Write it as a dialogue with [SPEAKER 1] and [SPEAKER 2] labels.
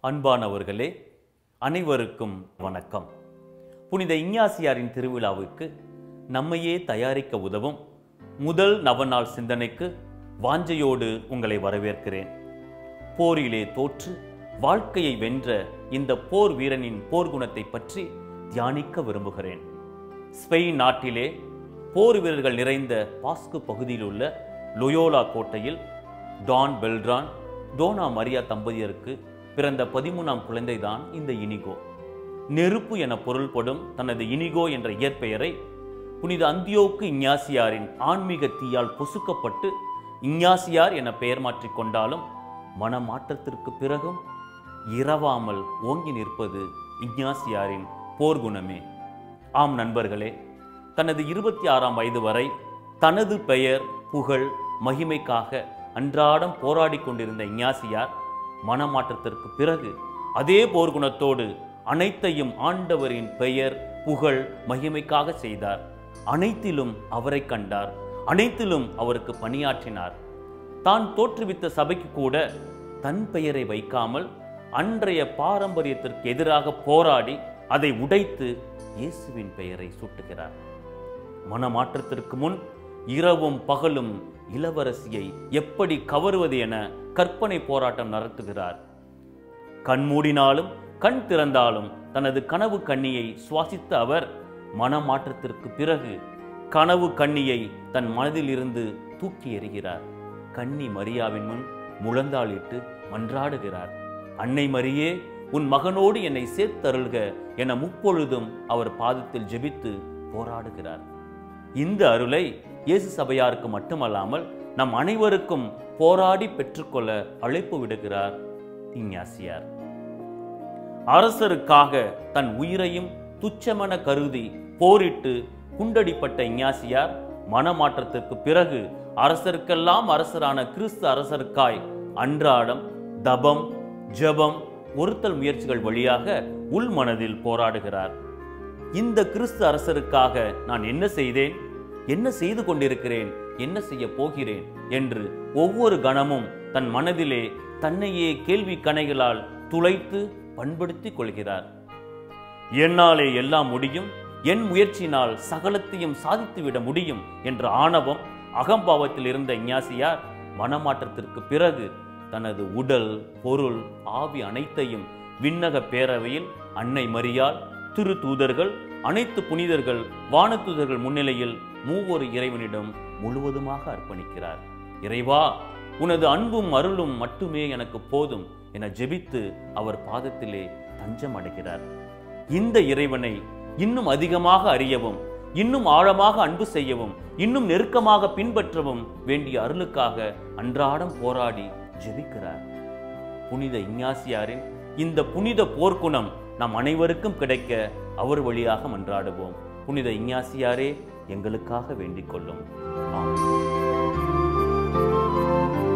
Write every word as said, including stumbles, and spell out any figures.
[SPEAKER 1] அன்பானவர்களே, அனைவருக்கும் வணக்கம். புனித இஞ்ஞாசியாரின் திருவிழாவுக்கு நம்மையே தயாரிக்க உதவும் முதல் நவநாள் சிந்தனைக்கு வாஞ்சையோடு உங்களை வரவேற்கிறேன். போரிலே தோற்று வாழ்க்கையை வென்ற இந்த போர் வீரனின் போர்க்குணத்தை பற்றி தியானிக்க விரும்புகிறேன். ஸ்பெயின் நாட்டிலே போர் வீரர்கள் நிறைந்த பாஸ்கு பகுதியில் உள்ள லொயோலா கோட்டையில் டான் பெல்ட்ரான் டோனா மரியா தம்பதியருக்கு பிறந்த பதிமூணாம் குழந்தைதான் இந்த இனிகோ. நெருப்பு என பொருள்படும் தனது இனிகோ என்ற இயற்பெயரை புனித அந்தியோக்கு இஞ்ஞாசியாரின் ஆன்மீக தீயால் பொசுக்கப்பட்டு இஞ்ஞாசியார் என பெயர் மாற்றிக் கொண்டாலும் மனமாற்றத்திற்கு பிறகும் இரவாமல் ஓங்கி நிற்பது இஞ்ஞாசியாரின் போர்க்குணமே. ஆம் நண்பர்களே, தனது இருபத்தி ஆறாம் வயது வரை தனது பெயர் புகழ் மகிமைக்காக அன்றாடம் போராடி கொண்டிருந்த இஞ்ஞாசியார் மனமாற்றத்திற்கு பிறகு அதே போர்க்குணத்தோடு அனைத்தையும் ஆண்டவரின் பெயர் புகழ் மகிமைக்காக செய்தார். அனைத்திலும் அவரை கண்டார், அனைத்திலும் அவருக்கு பணியாற்றினார். தான் தோற்றுவித்த சபைக்கு கூட தன் பெயரை வைக்காமல் அன்றைய பாரம்பரியத்திற்கு எதிராக போராடி அதை உடைத்து இயேசுவின் பெயரை சூட்டுகிறார். மனமாற்றத்திற்கு முன் இரவும் பகலும் இளவரசியை எப்படி கவருவது என கற்பனை போராட்டம் நடத்துகிறார். கண் மூடினாலும் கண் திறந்தாலும் தனது கனவு கண்ணியை சுவாசித்த அவர் மனமாற்றத்திற்கு பிறகு கனவு கண்ணியை தன் மனதில் இருந்து தூக்கி எறிகிறார். கன்னி மரியாவின் முன் முழந்தாளிட்டு மன்றாடுகிறார். அன்னை மரியே, உன் மகனோடு என்னை சேர்த்தருள்க என முப்பொழுதும் அவர் பாதத்தில் ஜெபித்து போராடுகிறார். இந்த அருளை இயேசு சபையாருக்கு மட்டுமல்லாமல் நம் அனைவருக்கும் போராடி பெற்றுக்கொள்ள அழைப்பு விடுகிறார் இஞ்ஞாசியார். அரசருக்காக தன் உயிரையும் துச்சமென கருதி போரிட்டு குண்டடிப்பட்ட இஞ்ஞாசியார் மனமாற்றத்திற்கு பிறகு அரசருக்கெல்லாம் அரசரான கிறிஸ்து அரசருக்காய் அன்றாடம் தபம் ஜபம் ஒருத்தல் முயற்சிகள் வழியாக உள் மனதில் போராடுகிறார். இந்த கிறிஸ்து அரசருக்காக நான் என்ன செய்தேன், என்ன செய்து கொண்டிருக்கிறேன், என்ன செய்ய போகிறேன் என்று ஒவ்வொரு கணமும் தன் மனதிலே தன்னையே கேள்வி கணைகளால் துளைத்து பண்படுத்திக் கொள்கிறார். என்னாலே எல்லாம் முடியும், என் முயற்சியினால் சகலத்தையும் சாதித்துவிட முடியும் என்ற ஆணவம் அகம்பாவத்தில் இருந்த இஞ்ஞாசியார் மனமாற்றத்திற்கு பிறகு தனது உடல் பொருள் ஆவி அனைத்தையும் விண்ணக பேரவையில் அன்னை மரியாள், திரு தூதர்கள், அனைத்து புனிதர்கள், வானதூதர்கள் முன்னிலையில் மூவொரு இறைவனிடம் முழுவதுமாக அர்ப்பணிக்கிறார். இறைவா, உனது அன்பும் அருளும் மட்டுமே எனக்கு போதும் என ஜெபித்து அவர் பாதத்திலே தஞ்சம் அடைகிறார். இந்த இறைவனை இன்னும் அதிகமாக அறியவும், இன்னும் ஆழமாக அன்பு செய்யவும், இன்னும் நெருக்கமாக பின்பற்றவும் வேண்டிய அருளுக்காக அன்றாடம் போராடி ஜெபிக்கிறார். புனித இஞ்ஞாசியாரின் இந்த புனித போர்க்குணம் நம் அனைவருக்கும் கிடைக்க அவர் வழியாக மன்றாடுவோம். புனித இஞ்ஞாசியாரே, எங்களுக்காக வேண்டிக் கொள்ளும். ஆமென்.